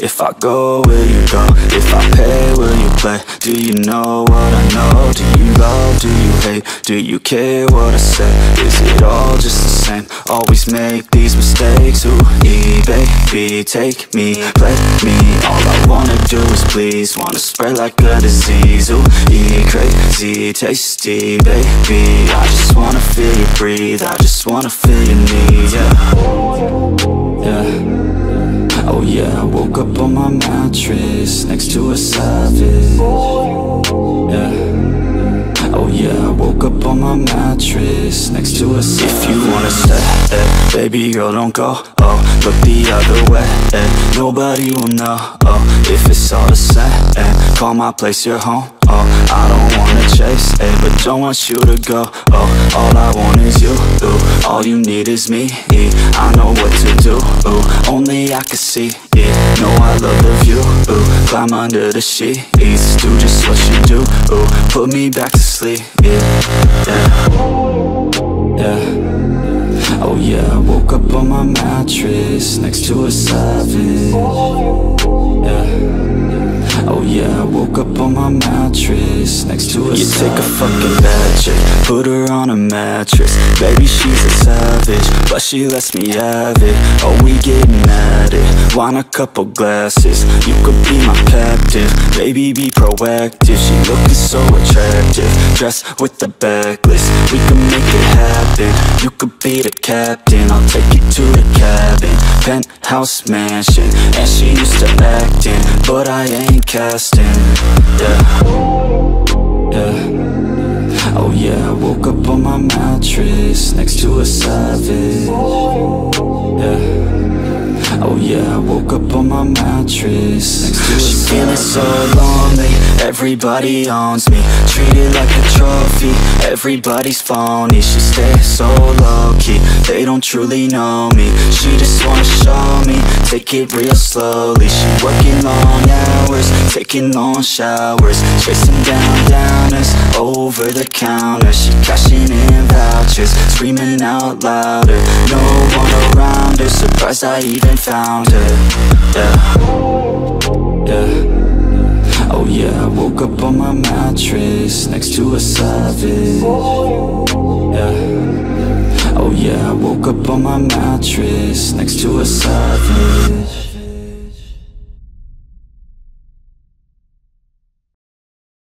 If I go, will you go? If I pay, will you play? Do you know what I know? Do you love, do you hate? Do you care what I say? Is it all just the same? Always make these mistakes. Ooh, baby, take me, play me. All I wanna do is please, wanna spread like a disease. Ooh, crazy, tasty, baby. I just wanna feel you breathe, I just wanna feel your need, yeah. Oh yeah, I woke up on my mattress next to a savage. Oh yeah, I woke up on my mattress next to a savage. If you wanna stay, baby girl, don't go. Oh, look the other way, nobody will know. Oh, if it's all the same, call my place your home. Oh, I don't wanna chase, but don't want you to go. Oh, all I want is you, ooh, all you need is me. I know what to do, ooh, only I can see. Yeah, know I love the view, ooh, climb under the sheets, do just what you do, ooh, put me back to sleep. Yeah. Oh yeah, I woke up on my mattress next to a savage. Oh yeah, I woke up on my mattress next to a savage. You take a fucking bad chick, put her on a mattress. Baby, she's a savage, but she lets me have it. Oh, we getting at it, want a couple glasses. You could be my captive, baby, be proactive. She looking so attractive, dressed with the backlist. We can make it happen, you could be the captain. I'll take you to the cabin, penthouse mansion. And she used to acting, but I ain't casting, yeah. Oh yeah, I woke up on my mattress next to a savage. Oh yeah, I woke up on my mattress next to a savage. She's feeling so lonely, everybody owns me, treated like a trophy, everybody's phony. She stays so low-key, they don't truly know me. She just wanna show me, take it real slowly. She working long hours, taking long showers, chasing down downers over the counter. She cashing in vouchers, screaming out louder. No one around her, surprised I even found her. Oh yeah, I woke up on my mattress next to a savage. Oh yeah, I woke up on my mattress next to a savage.